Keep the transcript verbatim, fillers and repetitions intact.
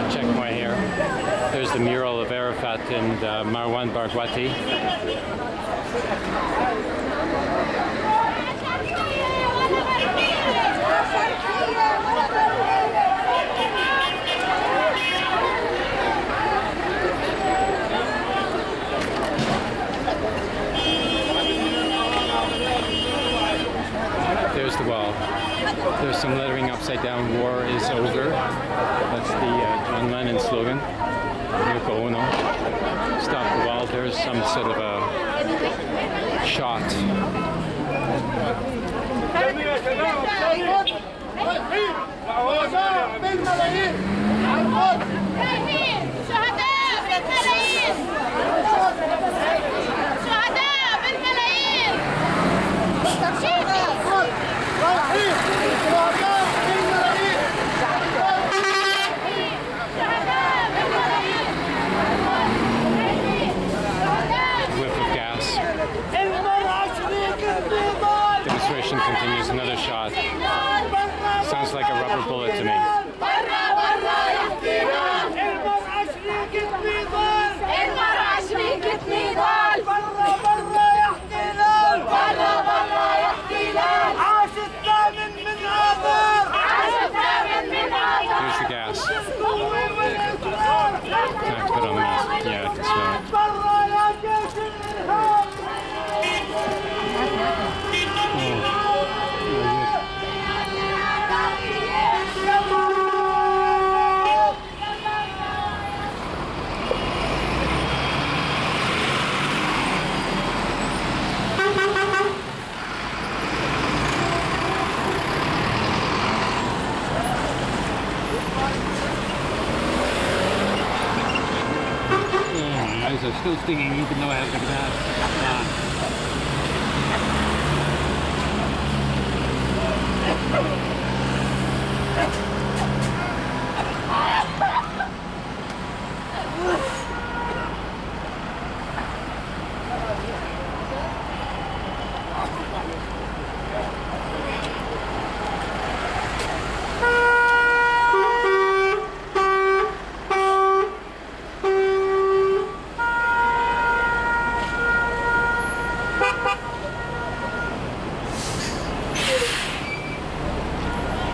check my hair. There's the mural of Arafat and uh, Marwan Barghouti. There's the wall. There's some lettering upside down. War is over. That's the uh, John Lennon slogan. Yoko Ono. Stop the wall. There's some sort of a shot. Whiff of gas. Demonstration continues. Another shot. Sounds like a rubber bullet to me. Here's the gas. Time to put on the mask. Yeah, I can smell it. Are still stinging even though I haven't been out.